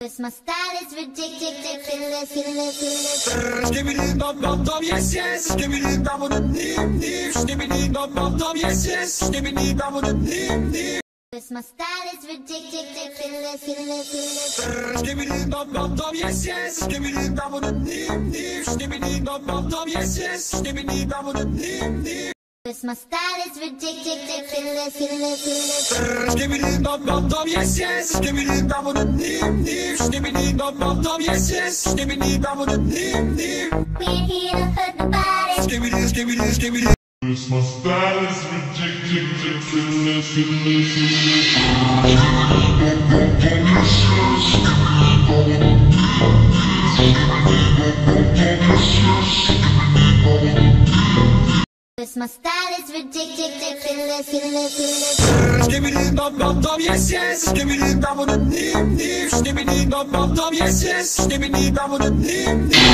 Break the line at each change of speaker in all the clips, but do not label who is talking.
'Cause my style is ridiculous.
Skibbidi dum dum dum, yes yes. Skibbidi dum dum dim dim. Skibbidi dum dum dum, yes yes. Skibbidi dum dum dim dim.
'Cause my style is ridiculous.
Skibbidi dum dum dum, yes yes. Skibbidi dum dum dim dim. Skibbidi dum dum dum, yes yes. Skibbidi dum dum dim dim.
'Cause my style is ridiculous.
Skibbidi dum dum dum, yes yes. Skibbidi dum dum dim dim. Skibbidi dum dum dum, yes yes. Skibbidi dum dum dim dim.
We ain't here to hurt nobody.
Skibbidi skibbidi skibbidi.
Cause my style is ridiculous.
Cause my style is ridiculous.
Skibbidi dum dum dum, yes yes. Skibbidi dum dum dim dim. Skibbidi dum dum dum, yes yes. Skibbidi dum dum dim dim.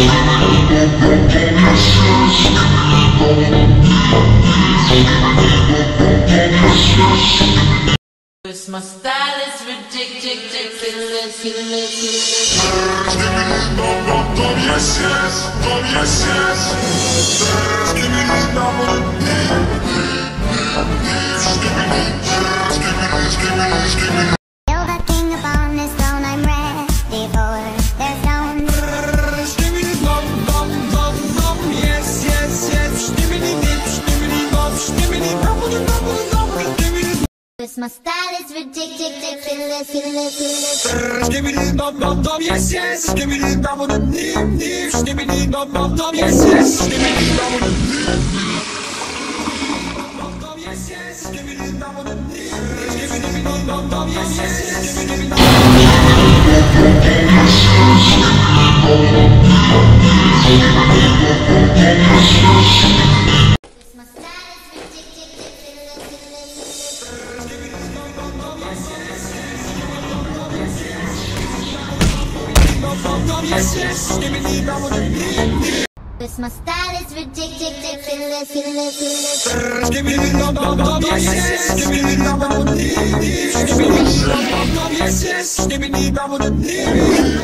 Cause my style is ridiculous.
Skibbidi dum dum dum, yes yes. Yes yes. Skibbidi dum dum dim dim. Skibbidi skibbidi skibbidi.
You're the king upon this throne, I'm ready for their stone.
Skibbidi dum dum dum dum, yes yes yes. Skibbidi dip, skibbidi dum, skibbidi dum dum dum, skibbidi.
Cause my style is ridiculous.
Skibbidi dum dum dum, yes yes. Skibbidi dum dum dim dim. Skibbidi dum dum dum, yes yes. Skibbidi dum dum dim dum, yes yes. Skibbidi dum dum dim. Skibbidi dum dum, yes yes. Skibbidi dum.
Cause my style is ridiculous.
Yes yes. Skibbidi dum dum dim.
Cause my style is ridiculous.
Skibbidi dum dum dum, yes yes. Skibbidi dum dum dim dim. Skibbidi dum dum, yes yes. Skibbidi dum dum dim.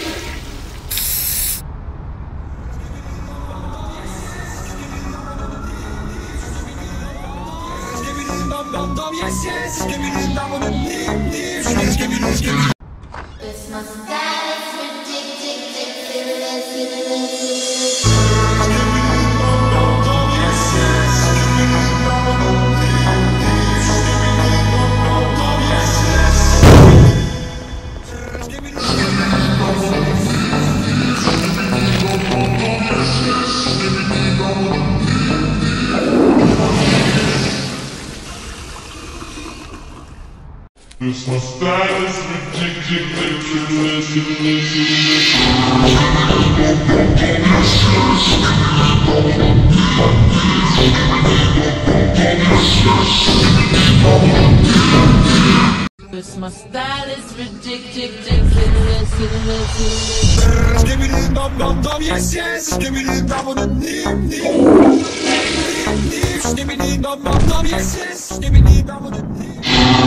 Dum dum dum, yes yes. Skibbidi dum dum dim dim. Skibbidi skibbidi.
Cause my style is ridiculous.
Cause my style is ridiculous.
Cause my style is ridiculous.
Skibbidi dum dum dum, yes yes. Skibbidi dum dum dim dim. Skibbidi dum dum dum, yes yes. Skibbidi dum dum dim.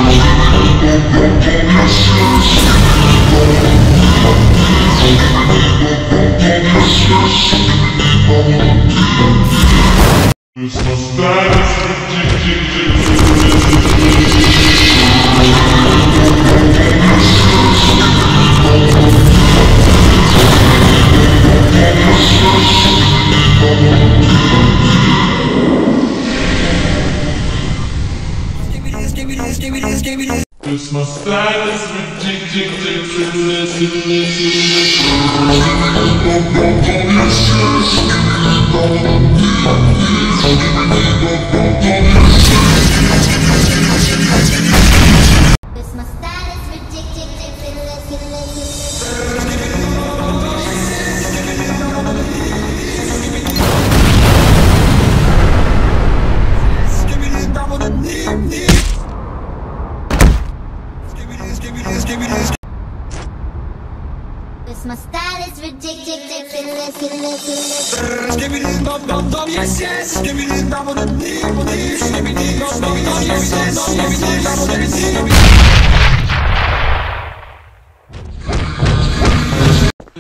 Cause my style is ridiculous. Cause my style is
Cause my style is ridiculous.
Skibbidi dum dum dim dim. Skibbidi skibbidi skibbidi.
Cause my style is ridiculous.
Skibbidi dum dum dum, yes yes. Skibbidi dum dum dim dim. Skibbidi dum dum dum, yes yes. Skibbidi dum dum dim.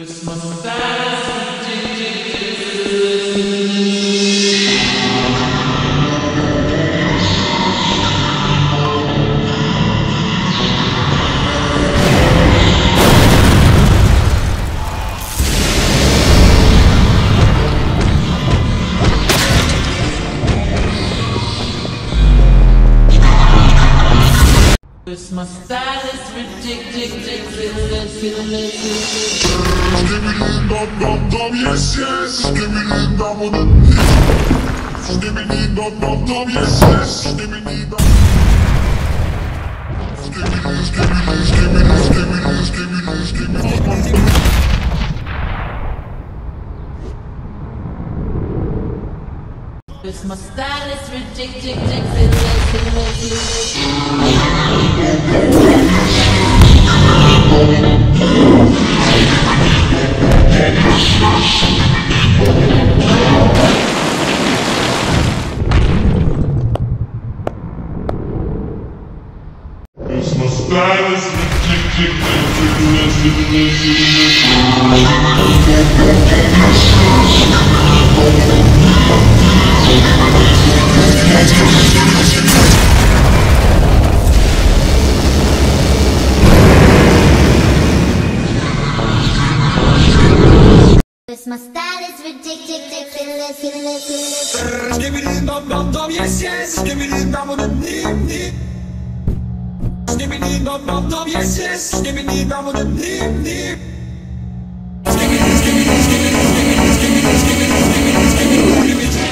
This my style is ridiculous.
Skibbidi dum dum dum, yes yes. Skibbidi dum dum. Skibbidi dum dum dum, yes yes. Skibbidi dum. Skibbidi skibbidi skibbidi skibbidi skibbidi skibbidi.
This my style is ridiculous.
This my style is
This my style is ridiculous.
Skibbidi dum dum dum, yes yes. Skibbidi dum dum dim dim. Skibbidi dum dum dum, yes yes. Skibbidi dum dum dim dim. Skibbidi skibbidi skibbidi skibbidi skibbidi skibbidi skibbidi skibbidi skibbidi.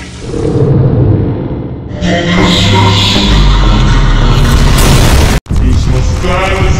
This my style is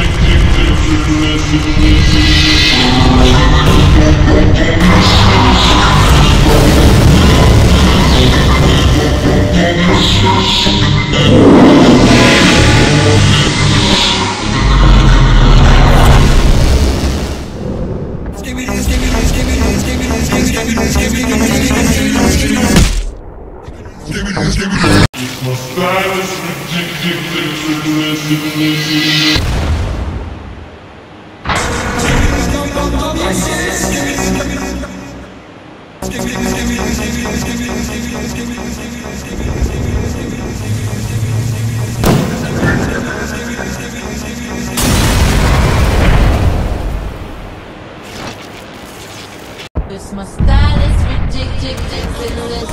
This my style is ridiculous.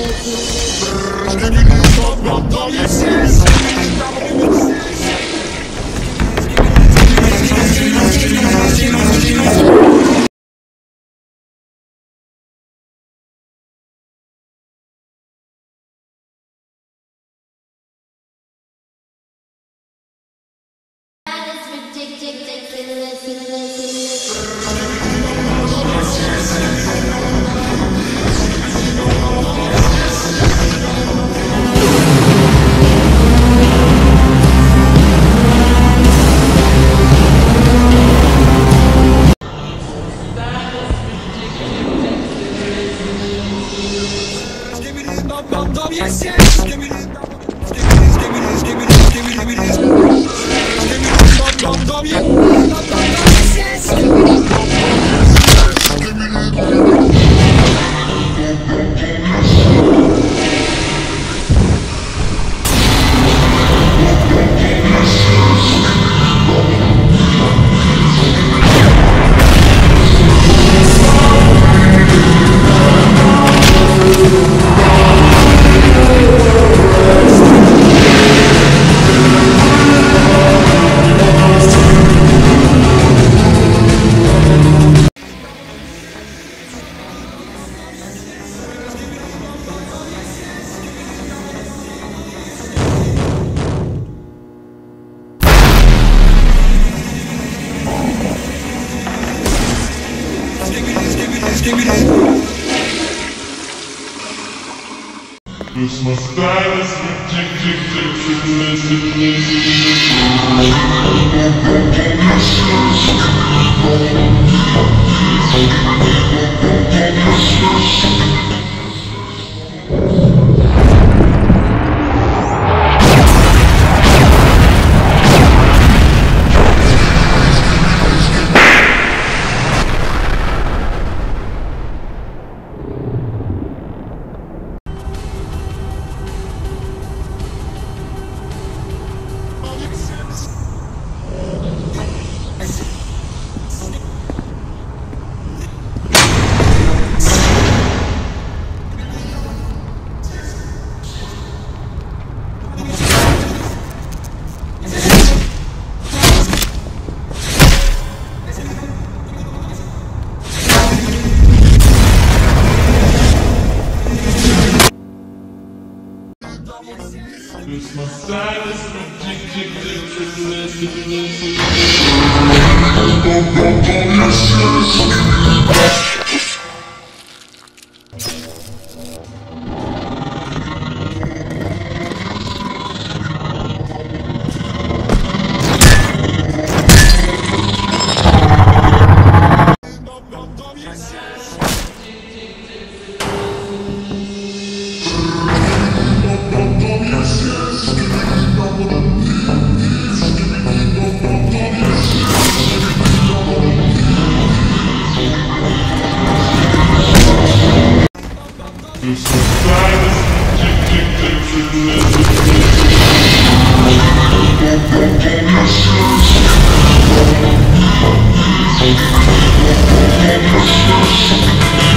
Yes, yes. Skibbidi skibbidi skibbidi skibbidi skibbidi. Skibbidi dum dum dum, yes yes.
This my style is My style is ridiculous. Yes,